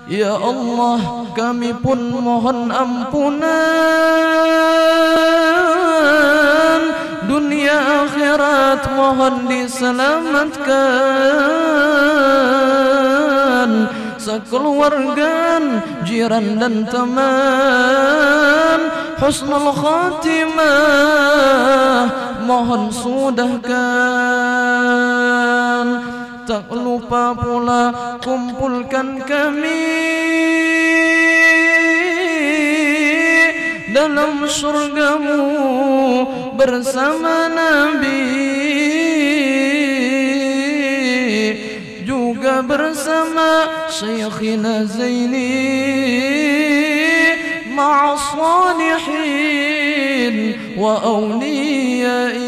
Ya Allah, kami pun mohon ampunan, dunia akhirat mohon diselamatkan, sekeluarga, jiran dan teman, husnul khatimah mohon sudahkan. Tak lupa pula kumpulkan kami dalam surgamu bersama Nabi, juga bersama Syekhina Zaini ma'as salihin wa awliyai